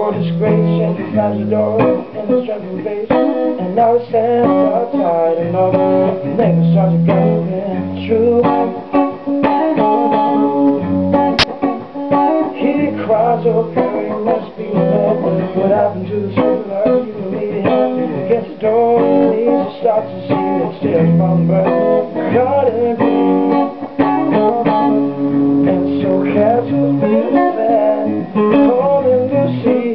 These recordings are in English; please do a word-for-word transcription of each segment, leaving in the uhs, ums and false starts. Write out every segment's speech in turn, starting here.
for disgrace, and he slammed the door in his drunken face. And now his hands are tied, and all the neighbors start to going through. He cries, oh girl, you must be mad. What happened to the sweetheart you were meeting? Against the door, he needs to start to see that stairs from birth, caught in green. And so cats was being sad, calling to see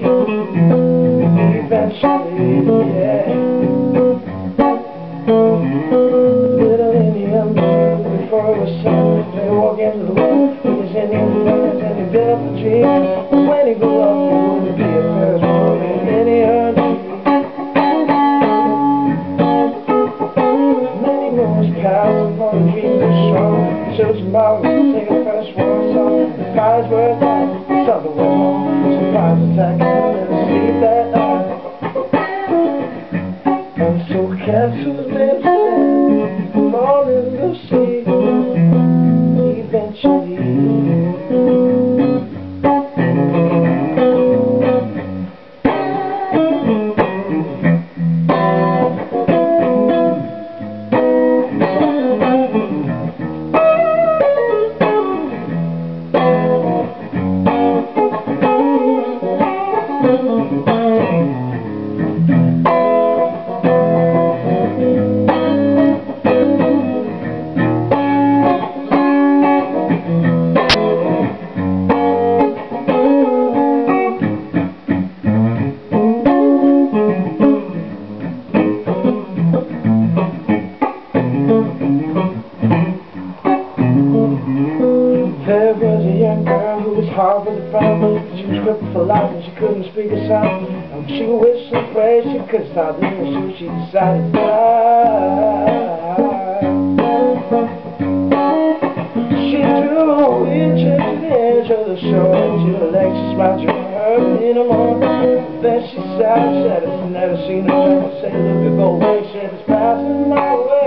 eventually, yeah. Little Indian boy, before it was sun, they walk into the world with his Indian friends, and he built a dream. And when he grew up, he wouldn't be a first boy in any country. Many moons passed before the dream was strong. Till tomorrow, sing a first war song. The skies were down, the sun went home. Surprise attack, and never sleep that night. And so cats whose lips stand, fall in the sea, eventually. There was a young girl who was hard with a frown. She was crippled for life and she couldn't speak a sound. And she wished and prayed she could stop living, so she decided to die. She drew a wheelchair to the edge of the shore, and to her legs she smiled, she wouldn't hurt me no more. Then she sighed and said, I've never seen a girl say, look at gold, she said, it's passing my way.